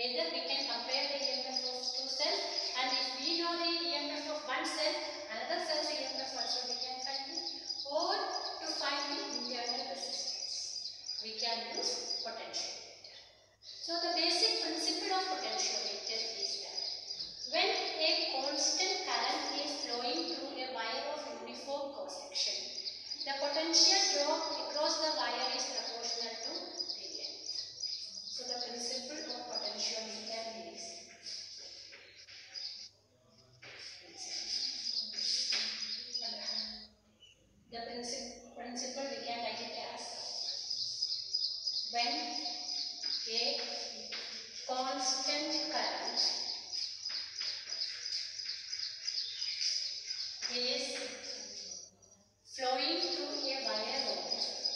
Either we can compare the EMF of two cells, and if we know the EMF of one cell, another cell's EMF also we can find it, or to find the internal resistance, we can use potentiometer. So the basic principle of potentiometer is that when a constant current is flowing through a wire of uniform cross-section, the potential drop across the wire is proportional to the length. So the principle of potentiometer is the principle we can write it as when a constant current is flowing through a wire of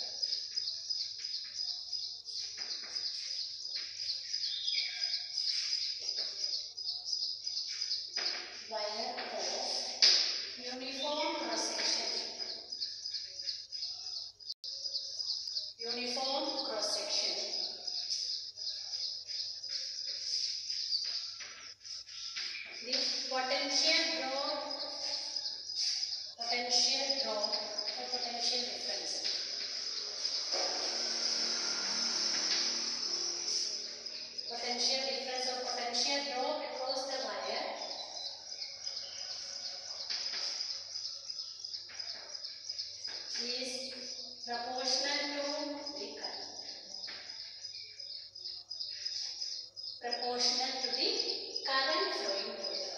uniform cross-section. Uniform cross-section. The potential drop or potential difference. Potential difference or potential drop across the wire is proportional to the current. Proportional to the current flowing through the wire.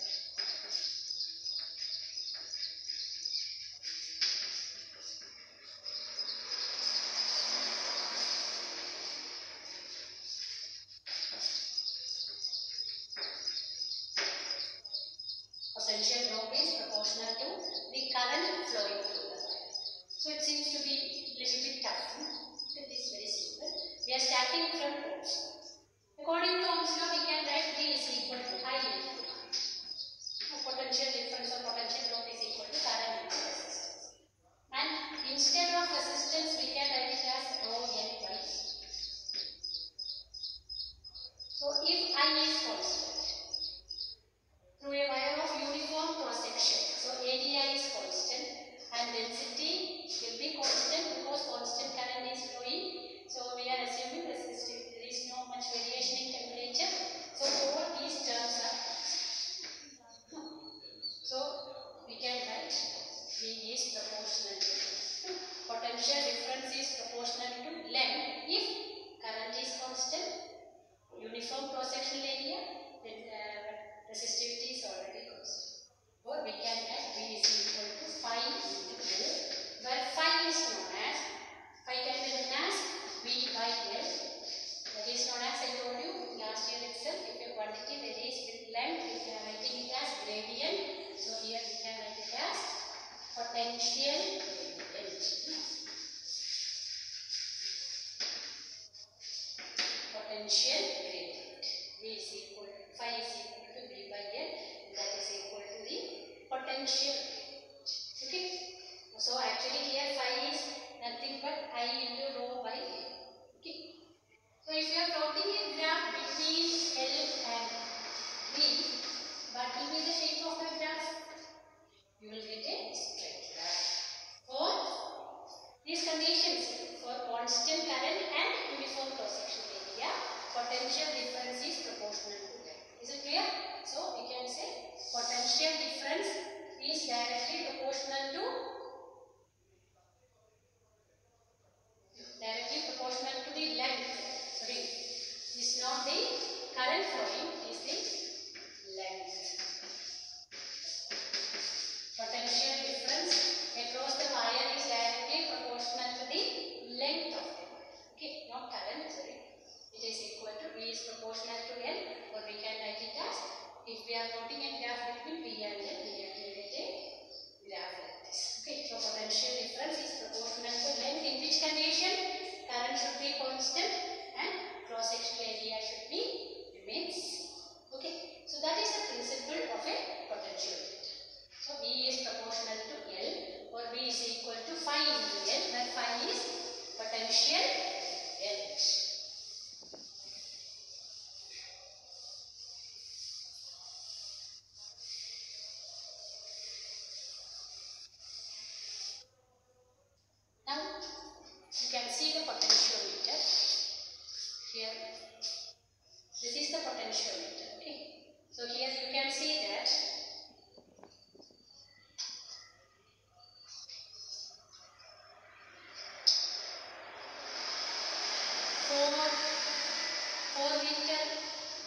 Potential drop is proportional to the current flowing through the wire. So it seems to be a little bit tough. It is very simple. We are starting from Ohm's law. According to Ohm's law, we can write V is equal to I into R. Potential difference or potential drop is equal to current into resistance. And instead of resistance, we can write it as rho N by E. So if I is constant through a wire of uniform cross-section, so area is constant and density will be constant because constant current is flowing. So we are assuming resistive. There is no much variation in temperature. So all these terms are so we can write V is proportional to potential difference is proportional to length if current is constant, uniform cross-sectional area, then resistivity is already constant. Or we can write V is equal to phi into L, where phi is known as, phi can be written as V by L. That is known as, I told you last year itself, if a quantity varies with length, we are writing it as gradient. So here we can write it as potential gradient. Potential gradient. V is equal to, phi is equal to V by L, that is equal to the potential gradient. Okay. So actually here phi is nothing but I into rho by A. Okay. So if you are plotting a graph between L and V, what will be the shape of the graph? You will get a straight graph. For these conditions, for constant current and uniform cross-sectional area, potential difference is proportional to length. Is it clear? So we can say potential difference is directly proportional to the length. Sorry, is not the current flowing, is the length. Potential difference across the wire is directly proportional to the length of the wire. Okay, not current, sorry. It is equal to V is proportional to L, or we can write it as, if we are plotting a graph between V and L, we will get a graph like this. Okay, so potential difference is proportional to length. In which condition? Current should be constant and cross-sectional area should be remains. Okay, so that is the principle of a potentiometer. So V is proportional to L, or V is equal to phi into L, where phi is potential gradient.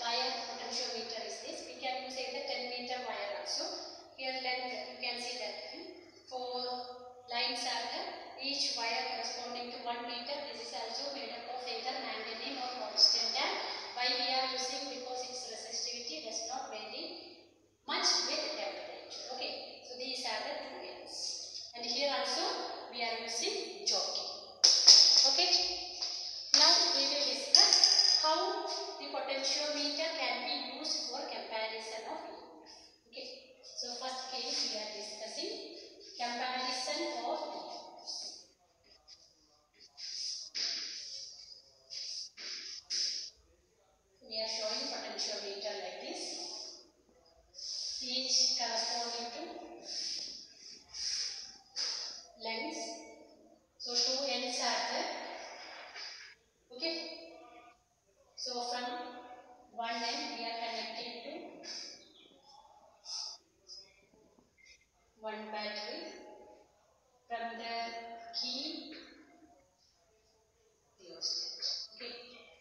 wire potentiometer is this. We can use either 10-meter wire also. Here length, you can see that 4 lines are there. Each wire corresponding to 1 meter. This is also made up of either manganese or constant. And why we are using? Because its resistivity does not vary much with temperature. Okay, so these are the two ends. And here also we are using jockey. Okay, now we will discuss how the potentiometer can be used for comparison of EMF. Okay, so first case we are discussing comparison of EMFs. We are showing potentiometer like this, each corresponding to lengths. So two ends are there. Okay. So from one end we are connecting to one battery. From the key rheostat. Okay.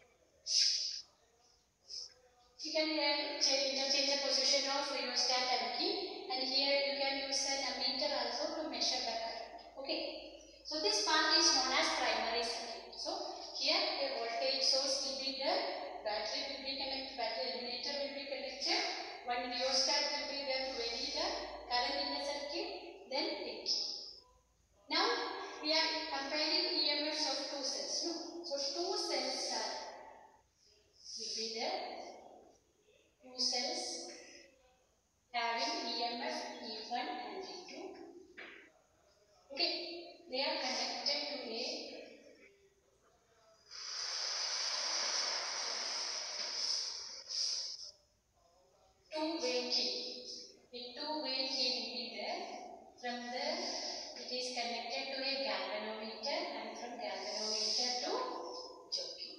You can change the position of rheostat and key, and here you can use an ammeter also to measure the current. Okay. So this part is known as primary circuit. So here a voltage source will be there, battery will be connected, battery eliminator will be connected, one rheostat will be there to vary the current in the circuit, then a key. Now we are comparing EMFs of two cells. No? So two cells will be there. Two cells having EMF E1 and E2. Okay, they are connected to a two-way key. A two-way key will be there. From there, it is connected to a galvanometer, and from galvanometer to jockey.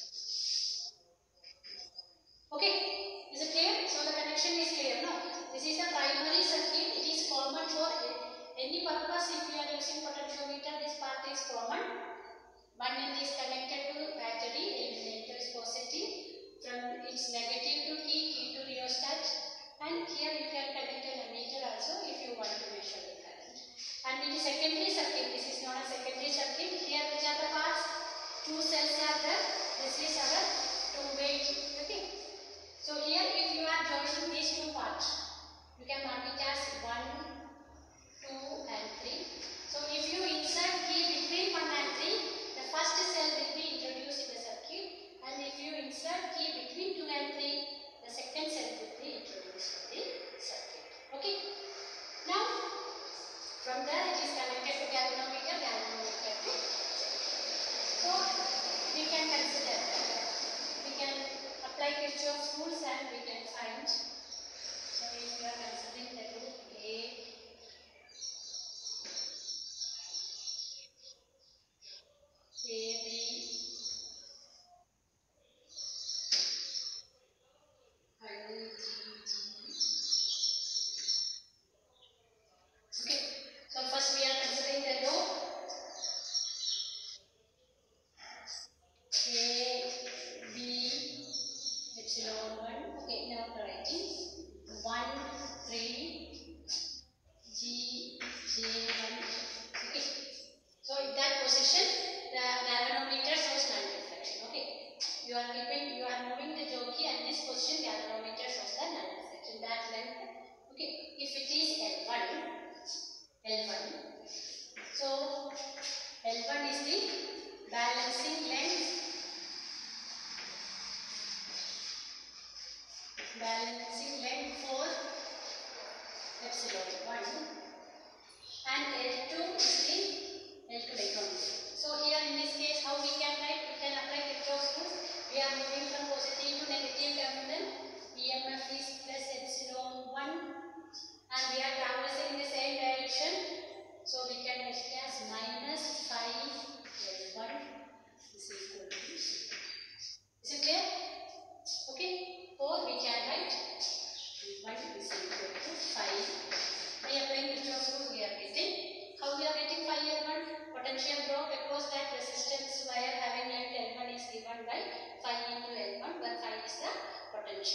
Okay, is it clear? So the connection is clear, no? This is a primary circuit. It is common for any purpose. If you are using potentiometer, this part is common. One end is connected to battery, eliminator is positive. From its negative to key to rheostat. And here you can connect an ammeter also if you want to measure the current. And in the secondary circuit, this is known as secondary circuit. Here which are the parts? Two cells are there. This is our two-way key. Okay. So here if you are joining these two parts, you can mark it as 1, 2 and 3. So if you insert key between 1 and 3, the first cell will be introduced in the circuit, and if you insert key between 2 and 3, the second cell will be introduced in the circuit. Okay. Now from there it is connected to galvanometer, galvanometer to so we can consider we can apply Kirchhoff's rules and we can find. So if we are considering the rule A, B, and C, D. Okay. So first we are considering the law A, B, epsilon 1. Okay, now writing 1, 3, G, J1. Okay. So in that position, the galvanometer shows non-reflection. Okay. You are moving the jockey, and this position galvanometer shows the non-reflection. That length. Okay. If it is L1. So L1 is the balancing length. Balancing length for epsilon 1, and L2 is the L2 electron. So here in this case, how we can write? We can apply Kirchhoff's rules. We are moving from positive to negative terminal. EMF is plus epsilon 1, and we are traversing in the same direction. So we can write it as minus 5 L1 is equal to. Is it clear? Okay. Or we can write 1 is equal to 5. By applying Kirchhoff's rules, we are getting. How we are getting 5L1? Potential drop across that resistance wire having length L1 is given by 5 into L1, where 5 is the potential.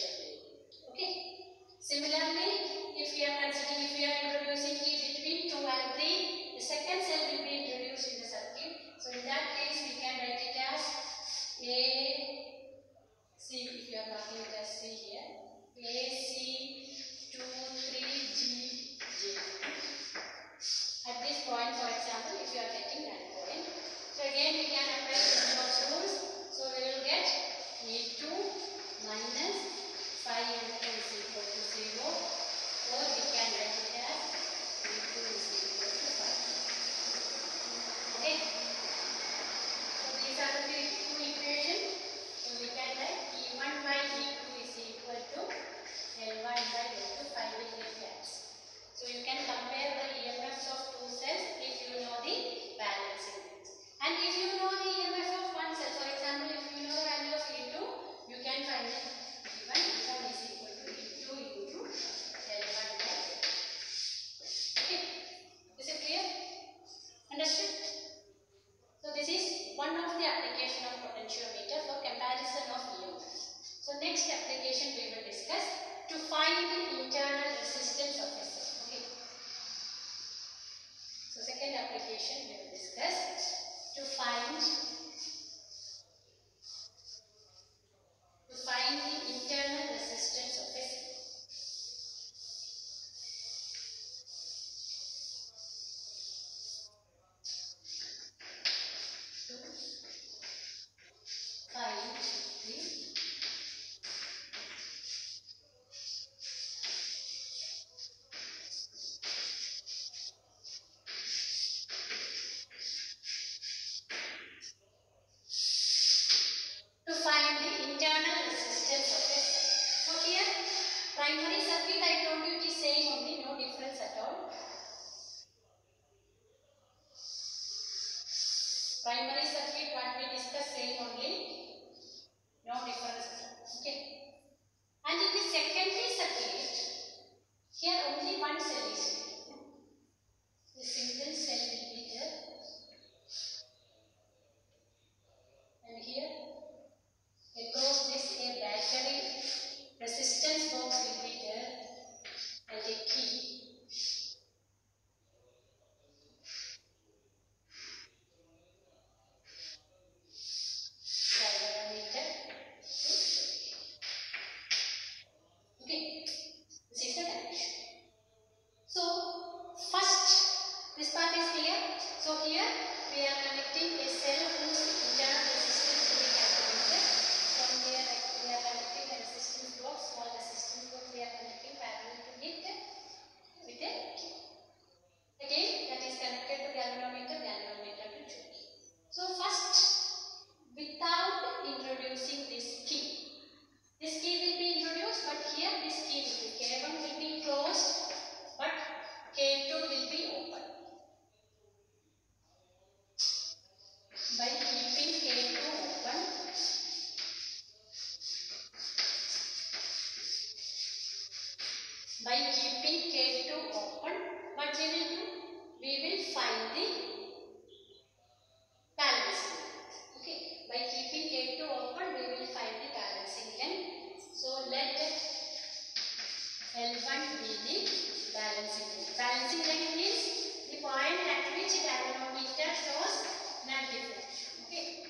minus phi L2 is equal to 0, or we can write it as V2 is equal to 5. Okay. So these are the two equations. So we can write E1 by E2 is equal to L1 by L2, 5 will get cancelled. So you can compare the EMFs of two cells if you know the balancing rings. And if you know the EMF of one cell, for example, if you know the value of E2, you can find it E1 is equal to E2 into L1 by L2. Okay, is it clear? Understood? So this is one of the application of potentiometer for comparison of EMF. So next application we will discuss to find the internal resistance of a cell. Okay. So second application we will discuss to find the internal resistance of a cell. To find the internal resistance of a cell. So here primary circuit I told you it is same only, no difference at all. Primary circuit what we discussed same only, no difference at all. Okay. And in the secondary circuit, here only one cell is there. The single cell will be there. And here across this a battery resistance box will be there and a key. Galvanometer. Okay, this is the connection. So first this part is clear. So here we are connecting a cell whose internal resistance to be calculated. From here we are connecting a resistance box, small resistance box we are connecting parallel to it with a key. Again that is connected to galvanometer to joke. So first, without introducing this key will be introduced, but here this key will be, K1 will be closed but K2 will be open. By keeping K2 open, what we will do? We will find the balancing length. Okay, by keeping K2 open, we will find the balancing length. So let L1 be the balancing length. Balancing length is the point at which galvanometer shows null diffraction. Okay.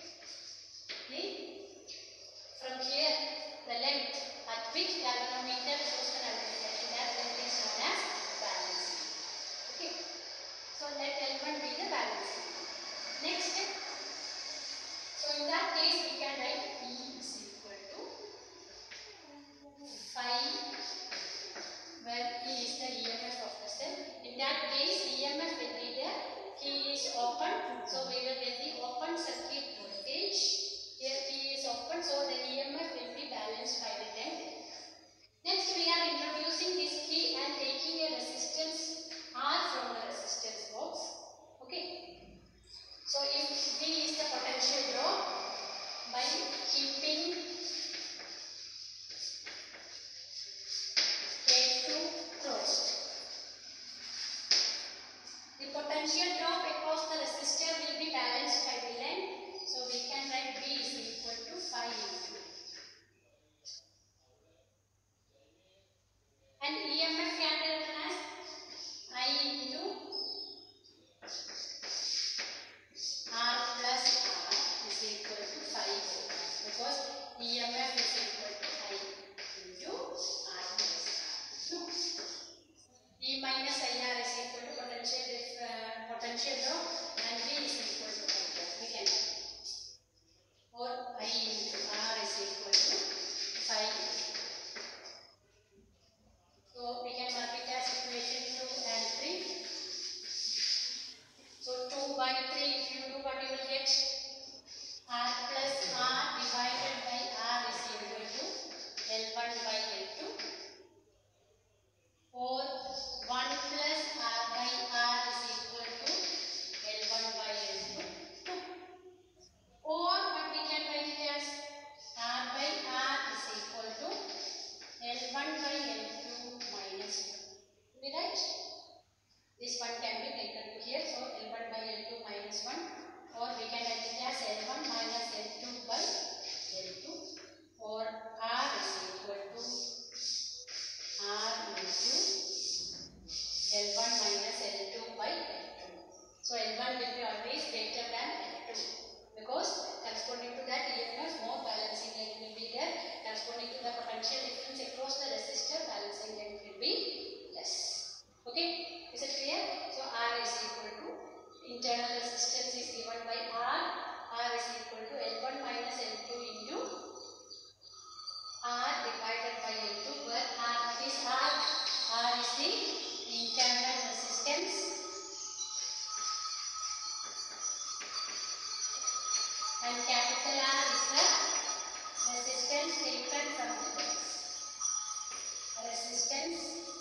From here, the length at which galvanometer shows the null diffraction, that length is known as balancing. Okay. So let L1 be the balancing length. Next, so in that case we can write E is equal to phi, where E is the EMF of the cell. In that case EMF will be there, key is open, so we will get the open circuit voltage. Here key is open, so the EMF will be balanced by the length. Next we are introducing this key and taking a resistance R from the resistance box. Okay. So if V is the potential drop, by keeping K2 closed, the potential drop across the resistor will be balanced by the length. So we can write V is equal to phi into. And EMF can be written as I into R plus R is equal to phi over, because EMF is equal to I into R plus R. No. E minus IR is equal to potential drop, and V is equal to I. We can, or I into R is equal to phi the internal resistance and capital R is the resistance taken from the base. Resistance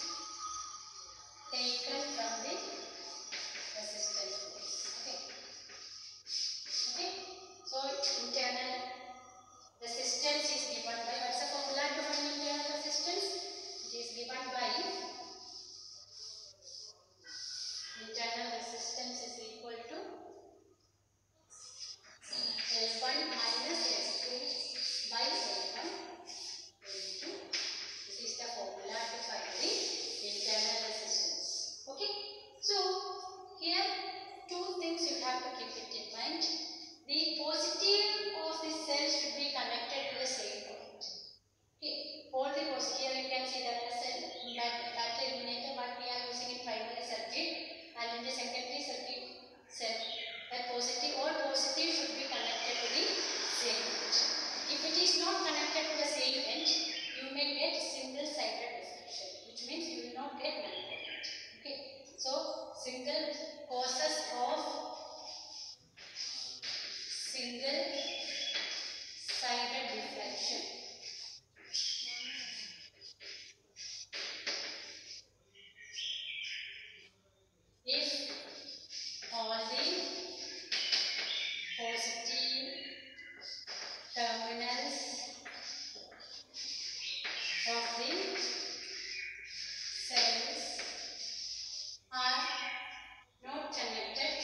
taken from the resistance base. Okay. Okay. So internal resistance is given by, what's the formula to find internal resistance? It is given by internal resistance is equal to L1 minus S2 by L1 into, this is the formula to find the internal resistance. Okay. So here two things you have to keep it in mind. The positive of the cell should be connected to the same point. Okay. All the positive, here you can see that the cell battery eliminator what we are using in primary circuit, and in the secondary circuit cell, that positive, all positive should be connected to the same end. If it is not connected to the same end, you may get single-sided reflection, which means you will not get null point. Okay. So single causes of single-sided reflection. If all the positive terminals of the cells are not connected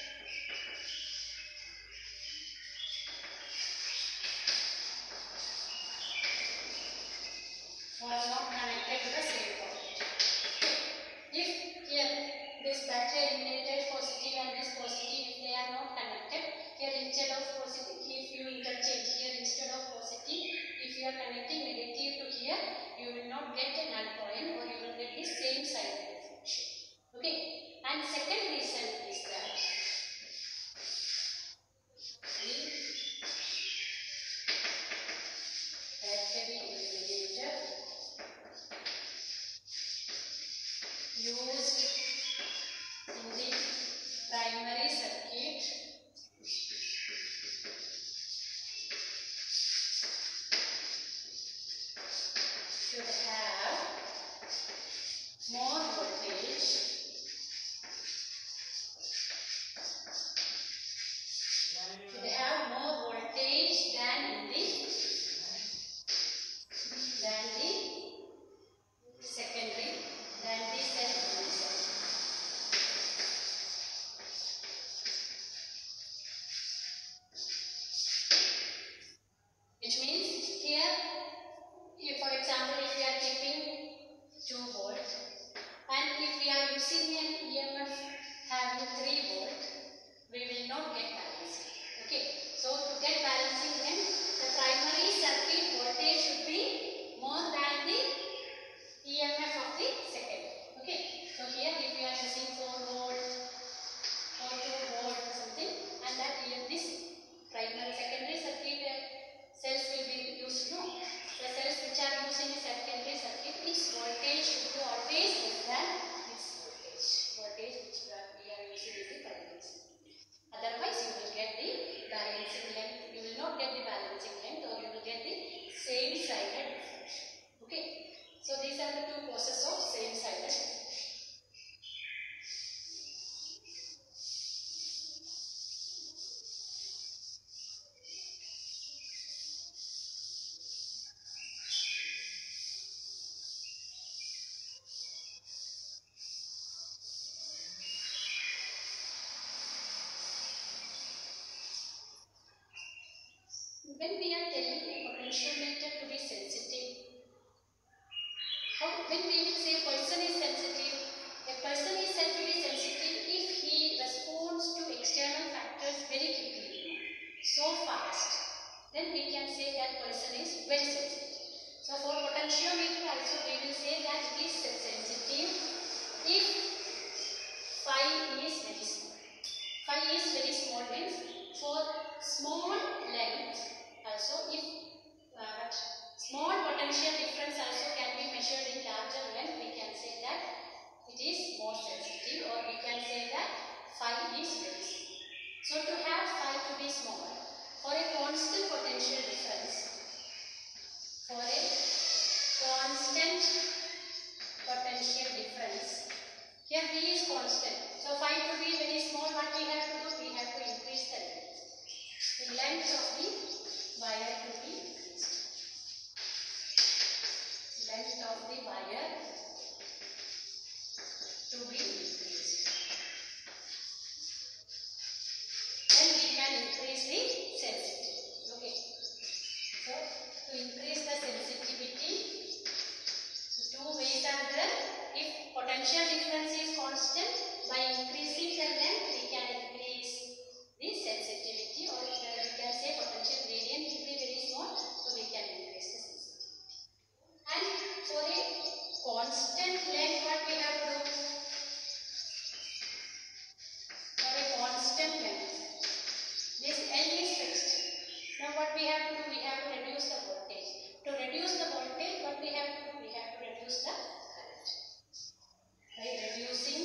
or not connected to the same point. If here this battery eliminated positive and this positive, if they are not connected, here instead of positive, if you interchange here instead of positive, if you are connecting negative to here, you will not get a null point or you will get the same side reflection. Okay. And second reason is that the battery eliminator used in the primary circuit should have more voltage than the secondary, than the cell itself. Which means here, if for example, if we are keeping 2 volt and if we are using an EMF having 3 volt, we will not get balancing. Okay. So to get balancing, then the primary circuit voltage should be more than the EMF of the secondary. Okay. So here if we are using 4 volt or 2 volt or something, and that this primary secondary circuit cells will be used. No, the cells which are used in the secondary circuit, its voltage should be always less than its voltage which we are using in the primary circuit. Otherwise you will get the balancing length, you will not get the balancing length, or you will get the same sided reflection. Okay. So these are the two causes of same sided reflection. When we are telling a potentiometer to be sensitive, when we will say a person is sensitive, a person is said to be sensitive if he responds to external factors very quickly, so fast, then we can say that person is very sensitive. So for potentiometer also we will say that it is sensitive if phi is very small. Phi is very small means for small length also, if small potential difference also can be measured in larger length, we can say that phi is very small. So to have phi to be small, for a constant potential difference, here V is constant. So phi to be very small, what we have to do? We have to increase the length. The length of the wire to be increased. Length of the wire to be increased. Then we can increase the sensitivity. Okay. So to increase the sensitivity, two ways are there. If potential difference is constant, by increasing the length we can increase the sensitivity, or we can say potential gradient will be very small, so we can increase the sensitivity. And for a constant length, what we have to do? For a constant length, this L is fixed. Now what we have to do? We have to reduce the voltage. To reduce the voltage, what we have to do? We have to reduce the current. By reducing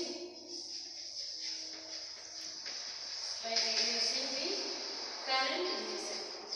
the current in the circuit.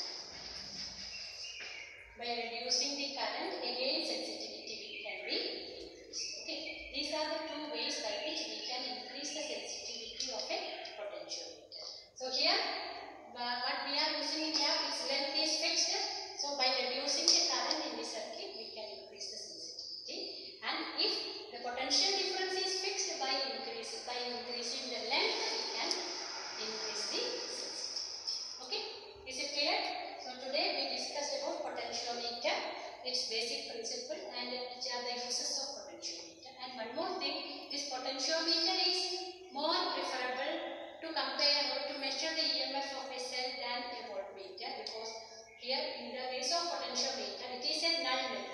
By reducing the current, again sensitivity can be increased. Okay, these are the two ways by which we can increase the sensitivity of a potentiometer. So here, what we are using in here, its length is fixed. So by reducing the current in the circuit, we can increase the sensitivity. And if the potential difference is fixed, by increasing the length, we can increase the sensitivity. Okay, is it clear? So today we discussed about potentiometer, its basic principle, and which are the uses of potentiometer. And one more thing, this potentiometer is more preferable to compare or to measure the EMF of a cell than a voltmeter, because here in the case of potentiometer, it is a null method.